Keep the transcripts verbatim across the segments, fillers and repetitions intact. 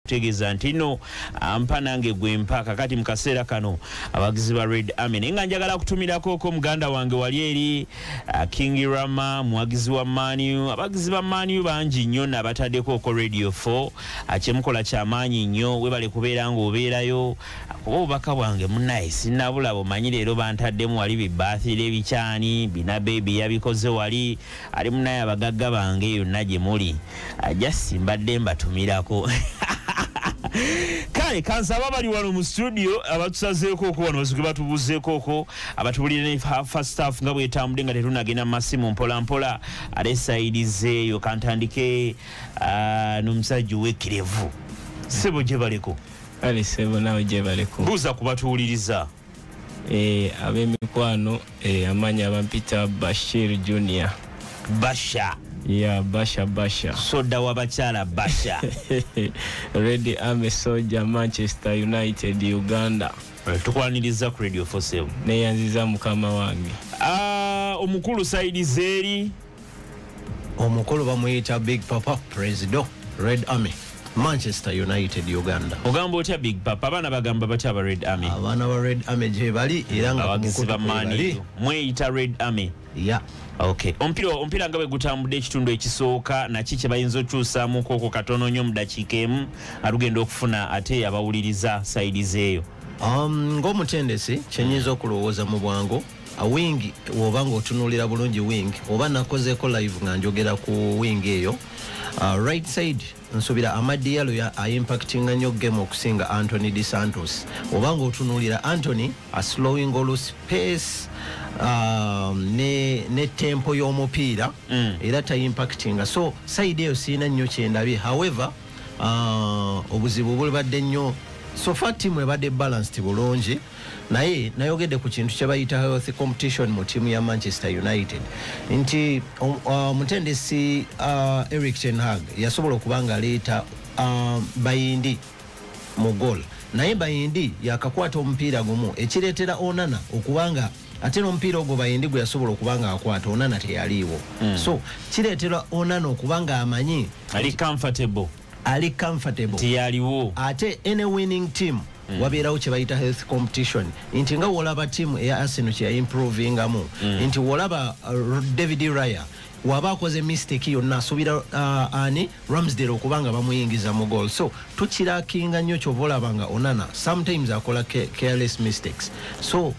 tegeza ntino ampa nange gwe mpaka kati mkaseera kano abagizi ba Red Army nenga njagala kutumirako ko muganda wange wali eri uh, King Rama muwagizi wa Manu abagizi ba Manu banji nnyo nabatadeko ko Radio four achemukola kyamaanyi nnyo webale kubeera ngo obeerayo kuba obubaka bwange munaye sinabula bomanyi leero bantaddemu wali bibathire bikyani bina baby yabikoze wali ali munaye abagagga bange yonna gye muli ajasi mbadde mbatumirako kale kansaba bali wano mu studio abatusazeeko ko wano bazike batubuzeeko ko abatubulire ne first staff nga bwetambudde nga tetunagenda masimu mpola mpola alesaidize yo kantandike uh, n'omusajja w'ekirevu sebo gye baleko ali sebo nawe gye baleko buuza kubatuwuliriza eh ab'emikwano eh amanya abampita Bashir Junior Basha Yeah, Basha Basha. Soda wabachala Basha. Red Army Soldier, Manchester United, Uganda. Tukwaniriza ku Radio four seven. Neyanziza mukama wange. Ah, omukulu Saidi Zeri. Omukulu bamuyita Big Papa President, Red Army, Manchester United, Uganda. Ogamba otya Big Papa abana bagamba batya ba Red Army. Abana ba Red Army je bali era nga omukulu Mani. Mweyita Red Army. Yeah. Okay. Ompira ompira ngabe gutambudde ekitundu ekisooka na kiki bayinza okyusaamu koko katono nnyo mu dakiika emu alugenda okufuna ate abawuliriza saidi zeeyo. Um, ng'omutendesi kyenyiza okulowooza mu bwangu a wing oba ng'otunuulira bulungi wing oba nakozeeko live nga njogera ku wing eyo uh, right side nsuubira Amadi Diallo ya aimpactinga nnyo game okusinga Anthony Dos Santos oba ng'otunuulira Anthony a slowing oluusi pace um, ne, ne tempo y'omupiira mm. era taimpactinga so side eyo siina nnyo kyendabye however uh, obuzibu bulibadde nnyo so far team ebadde balanced bulungi naye nayogedde ku kintu kye bayita health competition mu tiimu ya Manchester United nti uh, mutendesi uh, Eric Ten Hag yasobola okuba nga aleeta uh, Bayindi mu goal naye Bayindi yakakwata omupiira gumu ekireetera Onana okubanga ate n'omupiira ogwo Bayindi gwe yasobola okuba nga akwata Onana teyaliiwo mm. so kireetera Onana okuba nga amanyi ali comfortable ali comfortable tiyaliwo ate any winning team mm. wabeerawo kye bayita health competition nti nga wolaba team eya Arsenal kye yaimprovingamu mm. nti wolaba uh, David Raya waba akoze mistake yonna asuubira uh, ani Ramsdale okubanga bamuyingiza mu goal so tukirakinga nnyo kyova olabanga Onana sometimes akola careless mistakes so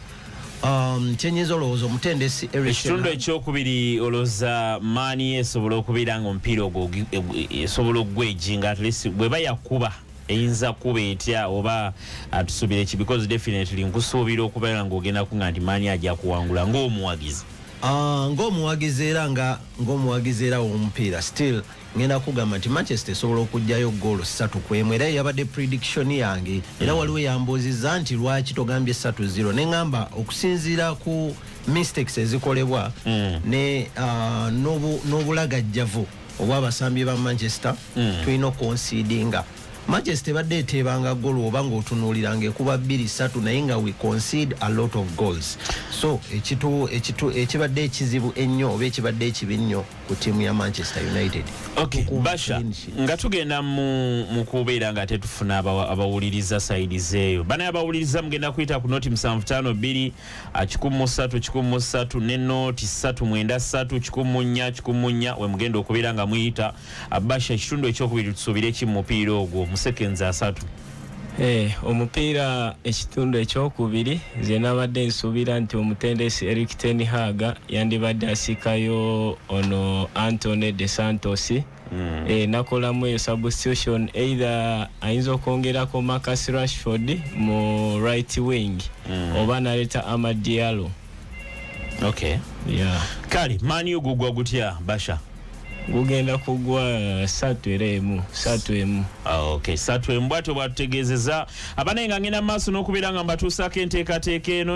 um chenyezo olowooza omutendesi ekitundu ekyokubiri olowooza Mani esobola okubeera nga omupiira ogwo esobola okugwejinga at least bweba yakuba eyinza kuba etya oba atusuubira eki because definitely nkusuubira okubeera ng'ogenda ku nga nti Mani ajja kuwangula ng'omuwagizi uh, ng'omuwagizi era nga ng'omuwagizi era w'omupiira still ngenda kugamba nti Manchester esobola okujjayo goal ssatu ku emu era yabadde prediction yange era mm. waliwo yambuuzizza nti lwaki togambye ssatu zero ne ngamba okusinziira ku mistakes ezikolebwa mm. ne uh, n'obulagajjavu obw'abasambi ba Manchester mm. tulina okonsidinga Manchester badde etebanga goal oba ng'otunuuliranga ekuba bbiri ssatu naye nga we concede a lot of goals so ekitu ekitu ekibadde ekizibu ennyo oba ekibadde ekibi nnyo ku tiimu ya Manchester United. Okay, Basha nga tugenda mu mu kubeera nga tetufuna abawuliriza saidi zeeyo bana abawuliriza mugenda kuyita ku noti musanvu ttaano bbiri kikumu ssatu kikumu ssatu ne noti ssatu mwenda ssatu kikumu nnya kikumu nnya we mugenda okubeera nga muyita Basha ekitundu ekyokubiri tusuubire ki mu mupiira ogwo mu seconds asatu. Eh omupiira ekitundu ekyokubiri ze nabadde nsuubira nti omutendesi Eric Ten Hag yandibadde asikayo ono Anthony Dos Santos mm. eh nakolamu eyo substitution either ayinza okwongerako Marcus Rashford mu right wing mm. oba naleta Amad Diallo. Okay. Yeah. Kali Mani ogugwa gutya Basha? Gugenda kugwa satu emu satu emu. Ah, okay, satu emu bwato bwatutegezeza abanenga ngina maaso n'okubeera nga mbatuusaako enteekateeka eno